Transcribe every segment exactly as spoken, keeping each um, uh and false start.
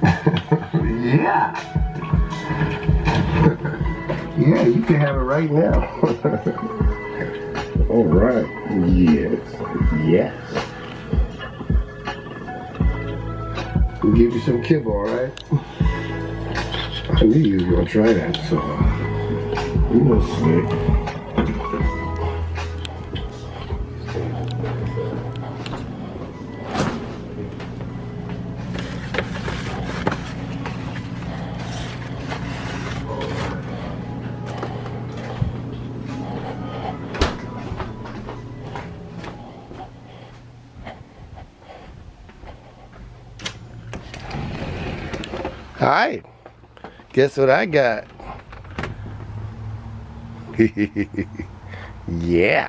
Yeah. Yeah, you can have it right now. All right. Yes. Yes. We'll give you some kibble, all right? I knew you were gonna try that, so you know, slick. All right, guess what I got? Yeah,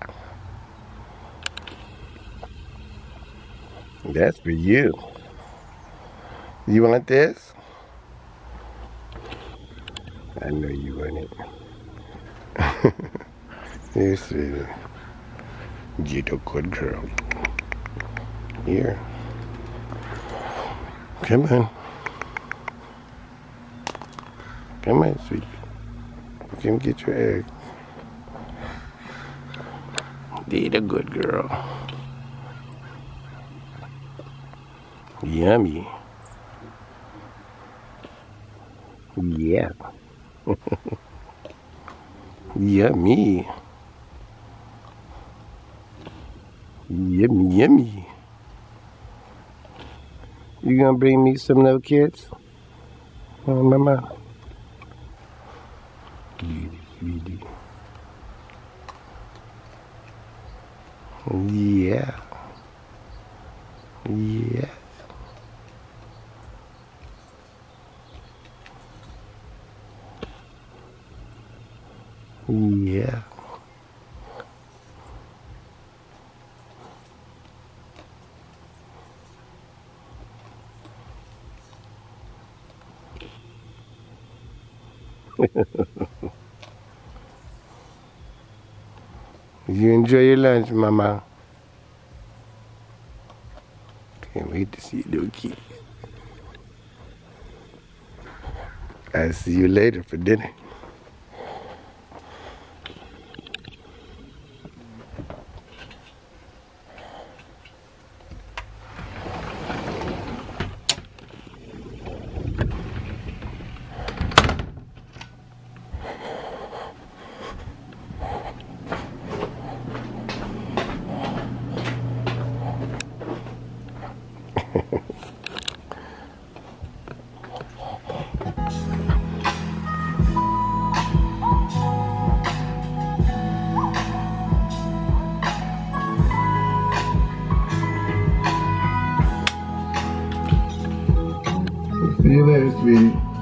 that's for you. You want this? I know you want it. Here, sweetie. You're a good girl. Here. Come on. Come on, sweetie. Come get your egg. You're a good girl. Yummy. Yeah. Yummy. Yummy, yummy. You gonna bring me some no kids? Oh, mama. Sweetie. Yeah. Yeah. Yeah. You enjoy your lunch, mama. Can't wait to see you, Dookie. I'll see you later for dinner. See you later, sweetie.